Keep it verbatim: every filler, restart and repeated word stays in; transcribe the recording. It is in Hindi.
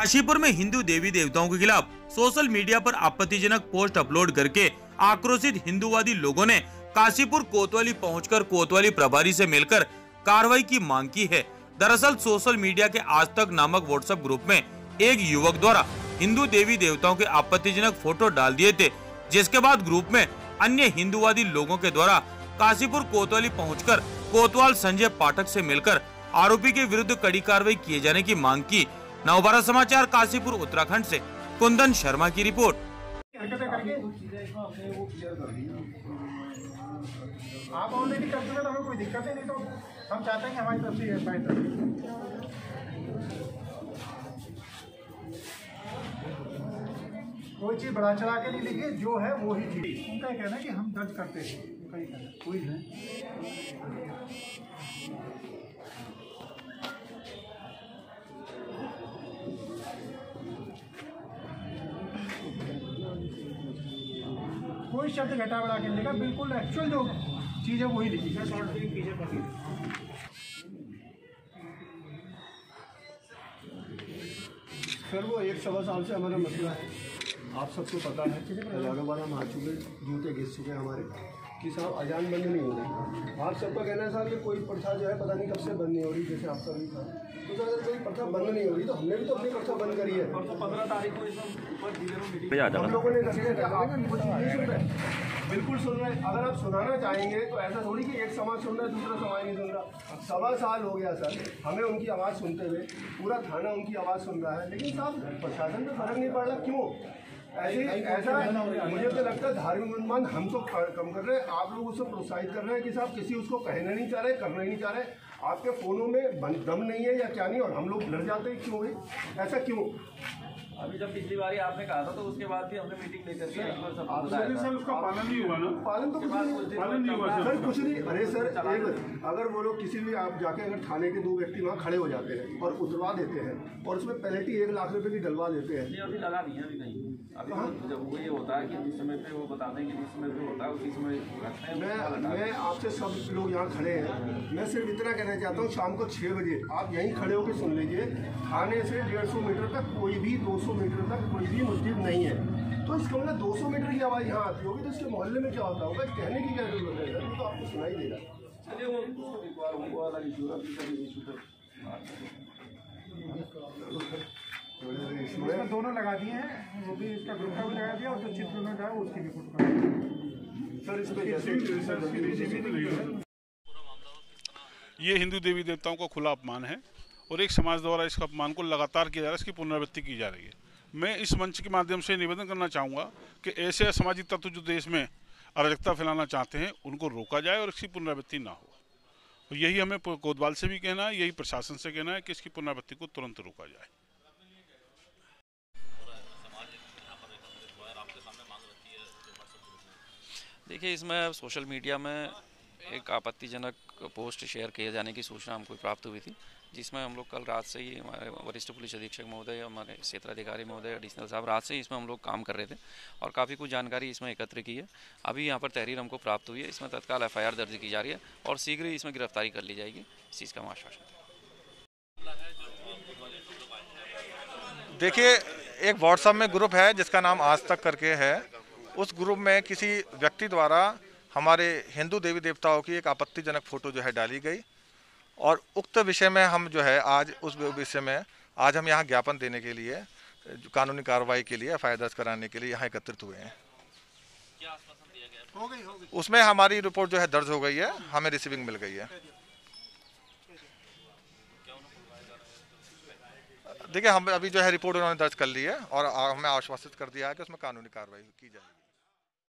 काशीपुर में हिंदू देवी देवताओं के खिलाफ सोशल मीडिया पर आपत्तिजनक पोस्ट अपलोड करके आक्रोशित हिंदूवादी लोगों ने काशीपुर कोतवाली पहुंचकर कोतवाली प्रभारी से मिलकर कार्रवाई की मांग की है। दरअसल सोशल मीडिया के आज तक नामक व्हाट्सएप ग्रुप में एक युवक द्वारा हिंदू देवी देवताओं के आपत्तिजनक फोटो डाल दिए थे, जिसके बाद ग्रुप में अन्य हिंदूवादी लोगों के द्वारा काशीपुर कोतवाली पहुंचकर कोतवाल संजय पाठक से मिलकर आरोपी के विरुद्ध कड़ी कार्रवाई किए जाने की मांग की। नवभारत समाचार काशीपुर उत्तराखंड से कुंदन शर्मा की रिपोर्ट। आप ऑलरेडी करते हैं तो हमें कोई दिक्कत ही नहीं, तो हम चाहते हैं कि हमारी तरफ से एफआईआर दर्ज। कोई चीज़ बढ़ा चढ़ा के नहीं लिखिए, जो है वो ही ठीक। उनका ये कहना है कि हम दर्ज करते हैं, कोई है कोई शब्द घटा बढ़ा के लिखा, बिल्कुल एक्चुअल जो चीज़ है वही लिखी है। शॉर्ट फिल्म पीछे पड़ी सर, वो एक सवा साल से हमारा मसला है, आप सबको पता है। जागो बार हम आ चुके, जूते घिस चुके हैं हमारे कि साहब अजान बंद नहीं हो रही। आप सबका कहना है साहब कि कोई प्रथा जो है पता नहीं कब से बंद नहीं हो रही, जैसे आपका भी था। तो सर अगर कोई प्रथा बंद नहीं हो रही तो हमने भी तो अपनी प्रथा बंद करी है। और तो पंद्रह तारीख को हम लोगों ने बिल्कुल सुन रहे हैं। अगर आप सुनाना चाहेंगे तो ऐसा थोड़ी कि एक समाज सुन रहा है दूसरा समाज नहीं सुन रहा। सवा साल हो गया सर हमें उनकी आवाज़ सुनते हुए, पूरा थाना उनकी आवाज़ सुन रहा है, लेकिन साहब प्रशासन में फर्क नहीं पड़ रहा। क्यों ऐसे ऐसा? मुझे तो लगता है धार्मिक अनुमान हम तो कम कर रहे हैं, आप लोग उसको प्रोत्साहित कर रहे हैं कि साहब किसी उसको कहना नहीं चाह रहे, करना ही नहीं चाह रहे। आपके फ़ोनों में दम नहीं है या क्या नहीं, और हम लोग लड़ जाते हैं। क्यों भाई, ऐसा क्यों? अभी जब पिछली बार आपने कहा था तो उसके बाद भी हमने मीटिंग लेकर के एक बार सब बताया सर, उसका पालन नहीं हुआ ना। पालन तो कुछ नहीं, पालन नहीं हुआ सर, कुछ नहीं। अरे सर एक अगर वो लोग किसी भी आप जाके अगर थाने के दो व्यक्ति वहाँ खड़े हो जाते हैं और उतरवा देते हैं और उसमें पेनल्टी एक लाख रुपए की डलवा देते हैं। अभी लगा नहीं है अभी कहीं। अभी जब वो ये होता है कि जिस समय पे वो बता दें कि जिस समय पे होता है उसी समय रखते हैं। मैं मैं आपसे सब लोग यहाँ खड़े हैं, मैं सिर्फ इतना कहना चाहता हूँ शाम को छः बजे आप यहीं खड़े होकर सुन लीजिए। थाने से डेढ़ सौ मीटर तक कोई भी दो सौ मीटर तक कोई भी मस्जिद नहीं है। तो इसका मतलब दो सौ मीटर की आवाज़ यहाँ आती होगी तो इसके मोहल्ले में क्या होता होगा, कहने की क्या जरूरत है सर, तो आपको सुनाई देगा। चलिए वो उसको वो वाला इशू इसमें दोनों लगा दिए हैं, वो भी इसका ग्रुप का भी लगा दिया और जो चित्र में था उसकी भी फोटो सर इस पर ये हिंदू देवी देवताओं का खुला अपमान है और एक समाज द्वारा इस अपमान को लगातार किया जा रहा है, इसकी पुनरावृत्ति की जा रही है। मैं इस मंच के माध्यम से निवेदन करना चाहूँगा कि ऐसे असामाजिक तत्व जो देश में अराजकता फैलाना चाहते हैं उनको रोका जाए और इसकी पुनरावृत्ति ना हो। और यही हमें कोतवाल से भी कहना है, यही प्रशासन से कहना है कि इसकी पुनरावृत्ति को तुरंत रोका जाए। देखिए, इसमें सोशल मीडिया में एक आपत्तिजनक पोस्ट शेयर किए जाने की सूचना हमको प्राप्त हुई थी, जिसमें हम लोग कल रात से ही हमारे वरिष्ठ पुलिस अधीक्षक महोदय, हमारे क्षेत्राधिकारी महोदय, एडिशनल साहब रात से ही इसमें हम लोग काम कर रहे थे और काफ़ी कुछ जानकारी इसमें एकत्र की है। अभी यहाँ पर तहरीर हमको प्राप्त हुई है, इसमें तत्काल एफ आई आर दर्ज की जा रही है और शीघ्र ही इसमें गिरफ्तारी कर ली जाएगी, इस चीज़ का हम आश्वासन। देखिए, एक व्हाट्सएप में ग्रुप है जिसका नाम आज तक करके है। उस ग्रुप में किसी व्यक्ति द्वारा हमारे हिंदू देवी देवताओं की एक आपत्तिजनक फ़ोटो जो है डाली गई और उक्त विषय में हम जो है आज उस विषय में आज हम यहाँ ज्ञापन देने के लिए, कानूनी कार्रवाई के लिए, एफ आई आर दर्ज कराने के लिए यहाँ एकत्रित हुए हैं। क्या आश्वासन दिया गया? हो गई, हो गई। उसमें हमारी रिपोर्ट जो है दर्ज हो गई है, हमें रिसीविंग मिल गई है। देखिए, हम अभी जो है रिपोर्ट उन्होंने दर्ज कर ली है और हमें आश्वासित कर दिया है कि उसमें कानूनी कार्रवाई की जाएगी।